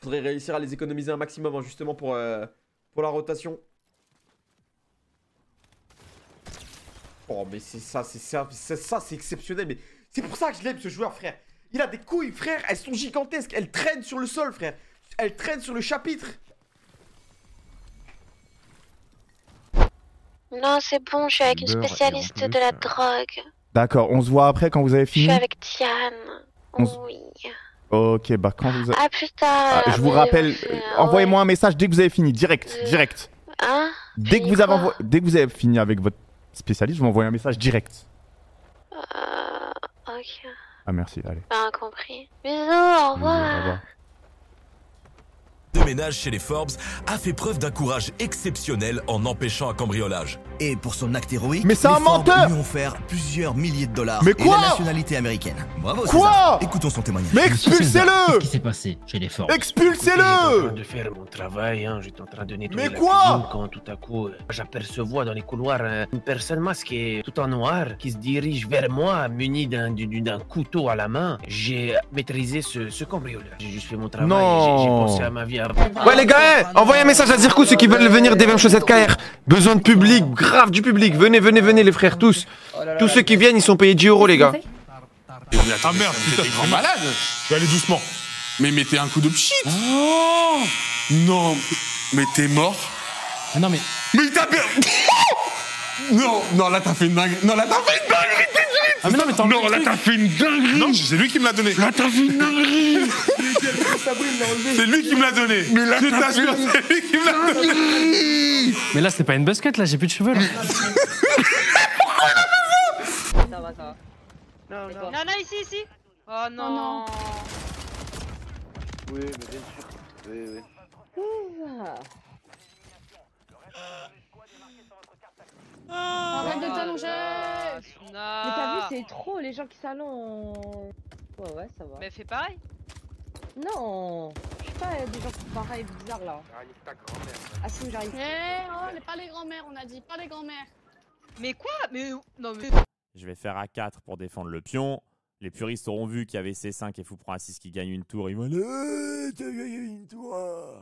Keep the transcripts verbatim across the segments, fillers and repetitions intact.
Faudrait réussir à les économiser un maximum, hein, justement, pour, euh, pour la rotation. Oh, mais c'est ça, c'est ça, c'est ça, c'est exceptionnel. Mais c'est pour ça que je l'aime, ce joueur, frère. Il a des couilles, frère. Elles sont gigantesques. Elles traînent sur le sol, frère. Elles traînent sur le chapitre. Non, c'est bon, je suis avec une spécialiste de la drogue. D'accord, on se voit après quand vous avez Je fini. suis avec Diane. On s- Oui. Ok, bah quand vous avez... Ah, plus tard. Ah, je vous mais rappelle, on fait- euh, envoyez-moi un message dès que vous avez fini, direct, Euh, direct. Hein? Dès que Fini vous avez quoi envoyé- dès que vous avez fini avec votre spécialiste, vous m'envoyez un message direct. Euh. Ok. Ah merci, allez. Pas compris. Bisous, au revoir. Au revoir. De ménage chez les Forbes a fait preuve d'un courage exceptionnel en empêchant un cambriolage. Et pour son acte héroïque, Mais c'est les un Forbes menteur lui ont offert plusieurs milliers de dollars Mais et quoi la nationalité américaine. Bravo Quoi César. Écoutons son témoignage. Mais Monsieur César, expulsez-le Qu'est-ce qui s'est passé chez les Forbes? J'étais en Expulsez-le train de faire mon travail, hein, j'étais en train de nettoyer Mais la quoi cuisine quand tout à coup euh, j'apercevois dans les couloirs euh, une personne masquée tout en noir qui se dirige vers moi muni d'un du- d'un couteau à la main. J'ai maîtrisé ce, ce cambrioleur. J'ai juste fait mon travail, Non. j'ai j'ai pensé à ma vie avant. Ouais les gars, eh, envoyez un message à Zirkou ceux qui veulent venir des vingt chaussettes K R. Besoin de public, grave du public. Venez, venez, venez les frères tous. Tous ceux qui viennent, ils sont payés dix euros les gars. Ah merde, putain, t'es malade. Je vais aller doucement. Mais mettez un coup de pchit. Oh non, mais t'es mort. Ah non mais... Mais il t'a perdu. Non, non, là t'as fait une dinguerie. Non, là t'as fait une dinguerie. Ah mais non mais t'en... Non, là t'as fait une dinguerie. Non, c'est lui qui me l'a donné. Là t'as fait une dinguerie. C'est lui qui me l'a donné. Mais là, je t'assure, c'est lui qui me l'a donné. Mais là c'est pas une basket là, j'ai plus de cheveux là. Ça va, ça va. Non, Et non. toi Non, non, ici, ici. Oh non. Oui, mais bien sûr. Oui, oui. Arrête de t'allonger. Mais t'as vu, c'est trop les gens qui s'allongent. Ouais, ouais, ça va. Mais fais pareil. Non, je sais pas, des gens pareils bizarres là. Ah si, j'arrive. Eh, oh, pas les grands-mères, on a dit, pas les grands-mères. Mais quoi? Mais non, mais. Je vais faire A quatre pour défendre le pion. Les puristes auront vu qu'il y avait C cinq et fou prend A six qui gagne une tour. Ils vont aller euh, t'as gagné une tour.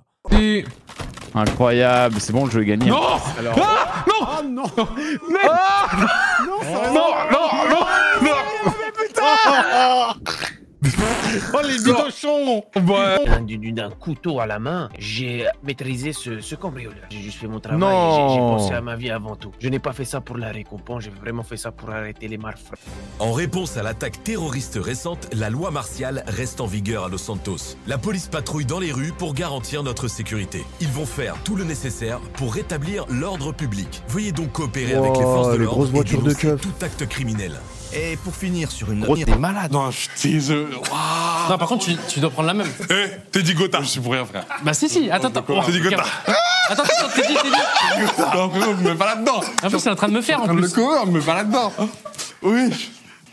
Incroyable, c'est bon, le jeu est gagné. Non. Alors... Ah non. Oh non. Mais... Ah non, non, non, non, non. Mais putain. Oh les bidochons. D'un du- d'un couteau à la main, j'ai maîtrisé ce, ce cambrioleur. J'ai juste fait mon travail, Non. j'ai j'ai pensé à ma vie avant tout. Je n'ai pas fait ça pour la récompense, j'ai vraiment fait ça pour arrêter les malfrats. En réponse à l'attaque terroriste récente, la loi martiale reste en vigueur à Los Santos. La police patrouille dans les rues pour garantir notre sécurité. Ils vont faire tout le nécessaire pour rétablir l'ordre public. Veuillez donc coopérer Wow, avec les forces de les l'ordre grosses et voitures de dénoncer keuf. tout acte criminel. Et pour finir sur une Gros, note... t'es malade. Non, je t'ai... Non par contre tu, tu dois prendre la même. Eh, t'es dit Gotha. Je suis pour rien, frère. Bah si si, attends attends. T'es dit Gotha. Attends attends, t'es dit, t'es dit. Non, frérot, me mets pas là-dedans. En plus c'est en train de me faire en En train de le plus. courir, me mets pas là-dedans. Oui.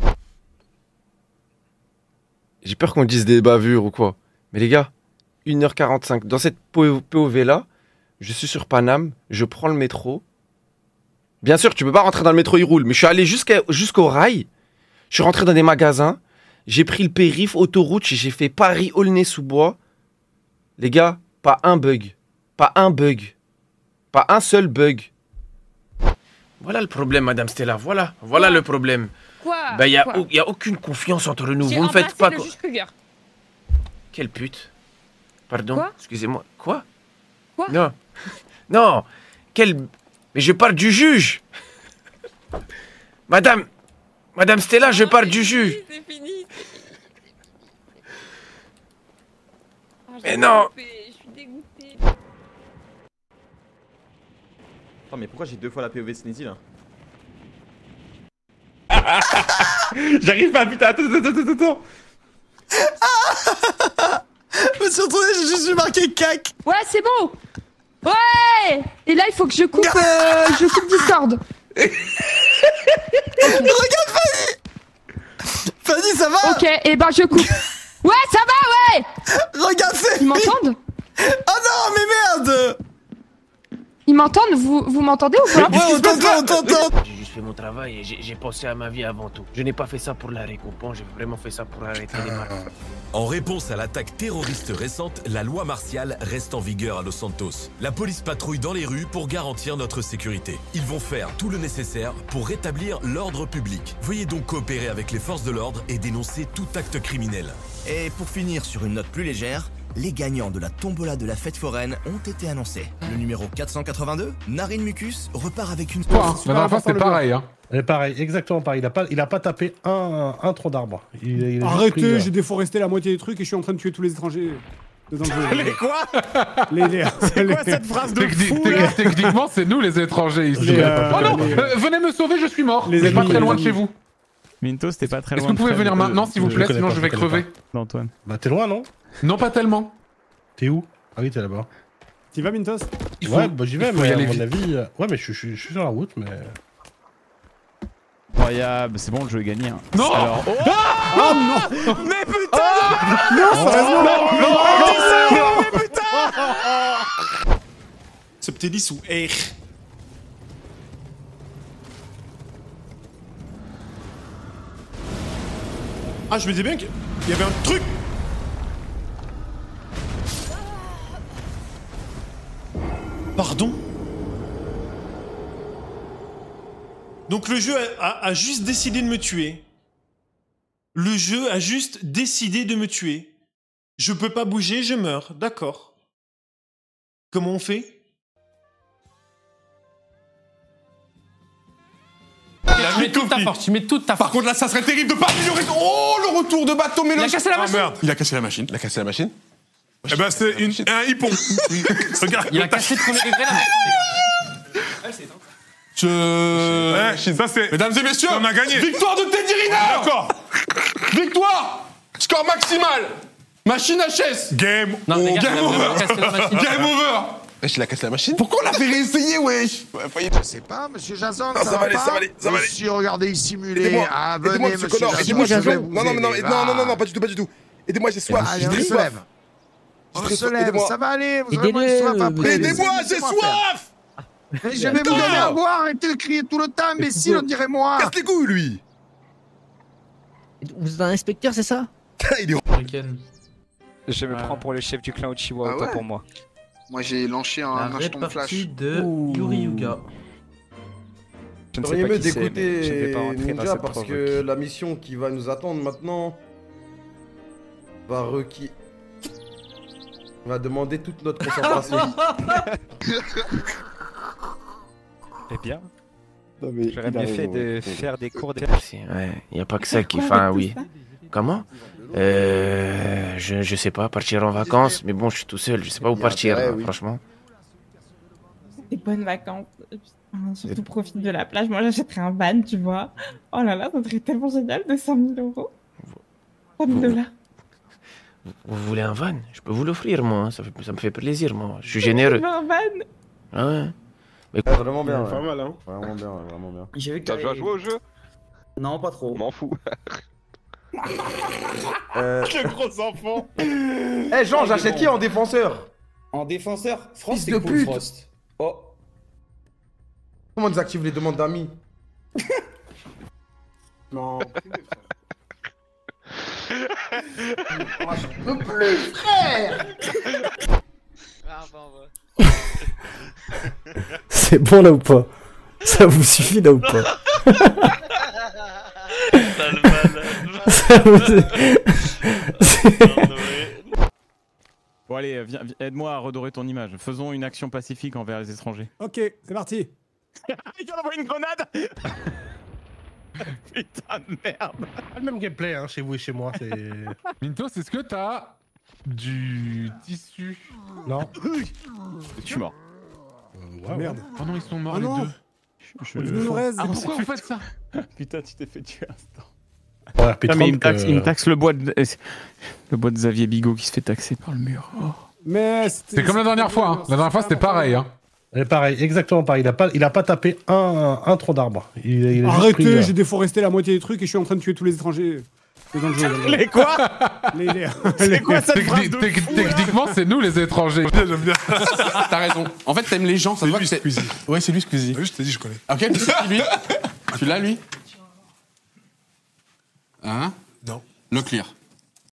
J'ai peur qu'on dise des bavures ou quoi. Mais les gars, une heure quarante-cinq. Dans cette P O V là, je suis sur Paname, je prends le métro. Bien sûr, tu peux pas rentrer dans le métro, il roule. Mais je suis allé jusqu'à, jusqu'au rail. Je suis rentré dans des magasins. J'ai pris le périph', autoroute, j'ai fait Paris-Aulnay-sous-Bois. Les gars, pas un bug. Pas un bug. Pas un seul bug. Voilà le problème, Madame Stella, voilà. Voilà le problème. Quoi? Bah, y a, Quoi? au- y a aucune confiance entre nous, J'ai vous ne faites remplacé pas... le quoi. juge Kruger. Quelle pute. Pardon, Quoi? excusez-moi. Quoi? Quoi? Non. Non. Quel... Mais je parle du juge. Madame... Madame Stella, je parle du juge. C'est fini. Ah, Mais non. Je suis dégoûtée. Attends, mais pourquoi j'ai deux fois la P O V de Sneezy là? J'arrive pas, putain, attends, attends, attends, attends. Je me suis retourné, j'ai juste vu marqué cac. Ouais, c'est bon. Ouais. Et là, il faut que je coupe, euh, je coupe Discord. Regarde Fanny. Fanny, ça va? Ok, et ben je coupe. Ouais, ça va, ouais. Regarde Fanny. Ils m'entendent? Oh non, mais merde. Ils m'entendent? Vous, vous m'entendez ou pas? Ouais, on t'entend, on t'entend. J'ai juste fait mon travail et j'ai pensé à ma vie avant tout. Je n'ai pas fait ça pour la récompense, j'ai vraiment fait ça pour arrêter les malades. En réponse à l'attaque terroriste récente, la loi martiale reste en vigueur à Los Santos. La police patrouille dans les rues pour garantir notre sécurité. Ils vont faire tout le nécessaire pour rétablir l'ordre public. Veuillez donc coopérer avec les forces de l'ordre et dénoncer tout acte criminel. Et pour finir sur une note plus légère, les gagnants de la tombola de la fête foraine ont été annoncés. Le numéro quatre cent quatre-vingt-deux, Narine Mucus, repart avec une... La dernière fois, c'était pareil. Hein. Elle est pareil, exactement pareil. Il a pas, il a pas tapé un, un tronc d'arbre. Arrêtez, j'ai déforesté la moitié des trucs et je suis en train de tuer tous les étrangers. Dedans le jeu. Les quoi Les les. C'est quoi cette phrase de fou là? Techniquement, c'est nous les étrangers ici. Les, euh, oh non, les... euh, venez me sauver, je suis mort. Les je suis pas ennemis, très loin les de chez vous. Mintos, t'es pas très loin. Est-ce que vous pouvez venir de... maintenant, s'il vous plaît, sinon pas, je vais crever. D'Antoine. Bah t'es loin, non? Non, pas tellement. T'es où? Ah oui, t'es là-bas. T'y vas, Mintos? Ouais, bah j'y vais, mais à mon avis... Euh... Ouais, mais je suis sur la route, mais... Incroyable, c'est bon, le jeu est gagné. Hein. Non. Alors... Oh, oh non. Mais putain oh non, sérieusement non, non, non, non, mais putain Subtilis ou Air. Ah, je me disais bien qu'il y avait un truc. Pardon? Donc le jeu a, a, a juste décidé de me tuer. Le jeu a juste décidé de me tuer. Je peux pas bouger, je meurs. D'accord. Comment on fait? Tu mets toute ta force, tu mets toute ta force. Par contre là, ça serait terrible de pas améliorer. Oh, le retour de bateau mélange. Il a cassé la machine. Ah merde, il a cassé la machine. Il a cassé la machine. Eh ben c'est une, un hippon. Regarde. Il a cassé le premier degré là. Je... Ouais, ça c'est... Mesdames et messieurs, on a gagné. Victoire de Teddy Riner. D'accord. Victoire. Score maximal. Machine H S. Game, non, oh, gars, game over. Game over. Wesh, il a cassé la machine. Pourquoi on l'a fait réessayer, wesh? Je sais pas, monsieur Jason. Non, ça, ça va aller, ça va aller, ça va aller. Monsieur, regardez, il simulait. Ah, venez, monsieur Jason. Aidez-moi, Jason. Non, non, non, non, non, non, pas du tout, pas du tout. Aidez-moi, j'ai soif. Allez, on se lève. On se lève, ça va aller. Vous aurez moins soif après. Aidez-moi, j'ai soif. Mais je vais vous donner à boire, arrêtez de crier tout le temps, imbécile, on dirait moi. Casse les couilles, lui. Vous êtes un inspecteur, c'est ça? Il est... Je me prends pour le chef du clan Uchiwa, autant pour moi. Moi j'ai lancé un jeton de flash. de Yuri Yuga. Je ne sais pas mieux d'écouter Ninja parce que la mission qui va nous attendre maintenant va requis... va demander toute notre concentration. Eh bien, j'aurais bien fait de faire des cours de... Ouais, y a pas que ça qui... Enfin, oui. Comment? Euh... Je, je sais pas, partir en vacances, mais bon, je suis tout seul, je sais pas où partir, là, franchement. Des bonnes vacances. Putain, surtout profite de la plage. Moi, j'achèterais un van, tu vois. Oh là là, ça serait tellement génial de cent mille euros. cent mille dollars. Vous, vous voulez un van? Je peux vous l'offrir, moi. Hein. Ça, fait, ça me fait plaisir, moi. Je suis généreux. Je veux un van. Ah ouais. Mais... Ouais, vraiment bien. Ouais. Pas mal, hein. Vraiment bien, ouais, vraiment bien. J'ai vu que t'as déjà joué au jeu? Non, pas trop. M'en fous. euh... Le gros enfant. Eh hey, Jean, j'achète qui en défenseur? En défenseur? Frost, c'est cool, pute. Frost. Oh. Comment on désactive les demandes d'amis? Non. Moi, je peux plus, frère. C'est bon là ou pas? Ça vous suffit là ou pas? Ça vous... Bon allez, viens, aide-moi à redorer ton image. Faisons une action pacifique envers les étrangers. Ok, c'est parti. Il a envoyé une grenade. Putain de merde. Pas le même gameplay hein, chez vous et chez moi. Mintos, est-ce que t'as du tissu? Non. Je suis mort. Euh, ouais, merde. Oh non, ils sont morts oh les non. deux. Je... Je... Ah, pourquoi vous faites ça? Putain, tu t'es fait tuer instant. Ouais, ah, mais il me, taxe, euh... il me taxe le bois de le bois de Xavier Bigot qui se fait taxer par le mur. Oh. Mais c'est comme la dernière fois. Hein. La dernière fois c'était pareil. Hein. Elle est pareil, exactement pareil. Il a pas, il a pas tapé un, un tronc d'arbre. Il, il Arrêtez, j'ai déforesté la moitié des trucs et je suis en train de tuer tous les étrangers. Dans le jeu, dans le jeu. Les quoi? Les, les... C'est quoi cette phrase de fou, techniquement, c'est nous les étrangers. J'aime bien. T'as raison. En fait, t'aimes les gens. Ça c'est voit lui, que Squeezie. Ouais, c'est lui Squeezie. Oui, je t'ai dit, je connais. Ok, c'est qui lui? Tu l'as, lui? Hein? Non. Le clear.